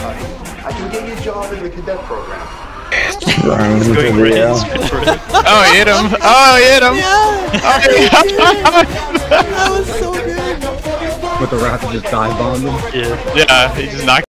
honey. I can get you a job in the cadet program. It's going great. Oh, he hit him! Oh, he hit him! Yeah! Oh, he hit him! That was so good! With the Raptor just dive bombed him. Yeah, he just knocked